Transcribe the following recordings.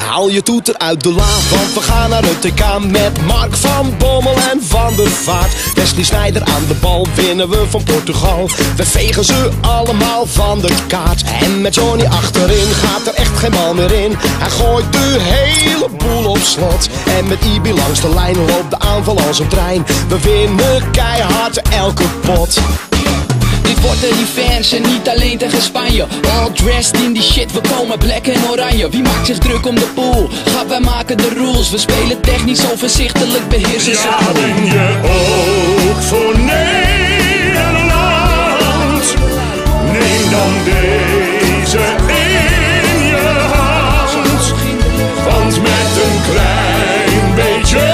Haal je toeter uit de la, want we gaan naar het TK met Mark van Bommel en Van der Vaart. Wesley Sneijder aan de bal, winnen we van Portugal. We vegen ze allemaal van de kaart. En met Johnny achterin gaat er echt geen bal meer in. Hij gooit de hele boel op slot. En met Ibi langs de lijn loopt de aanval als een trein. We winnen keihard elke pot. Dit wordt een revanche en niet alleen tegen Spanje. All dressed in die shit, we komen black en oranje. Wie maakt zich druk om de pool? Gaat, wij maken de rules. We spelen technisch overzichtelijk, beheersen ze. Ja, ben je ook voor Nederland? Neem dan deze in je hand. Want met een klein beetje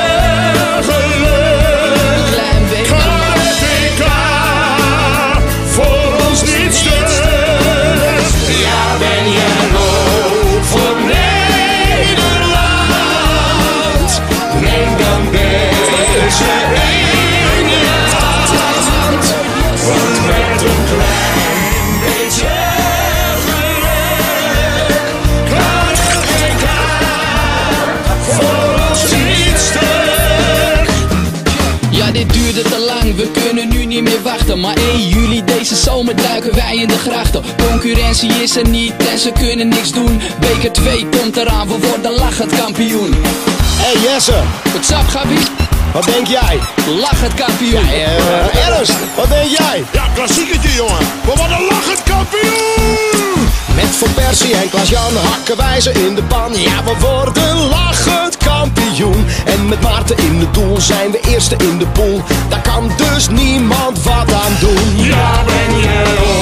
dit duurde te lang, we kunnen nu niet meer wachten. Maar 1 juli deze zomer duiken wij in de grachten. Concurrentie is er niet en ze kunnen niks doen. Beker 2 komt eraan, we worden lachend kampioen. Hey Jesse, what's up Gabi? Wat denk jij? Lachend kampioen. Ernst, wat denk jij? Ja, klassiekertje jongen, we worden lachend kampioen! Met Van Persie en Klaas-Jan hakken wij ze in de pan. Ja, we worden lachend kampioen. En met Maarten in het doel zijn we eerste in de pool. Daar kan dus niemand wat aan doen. Ja, ben je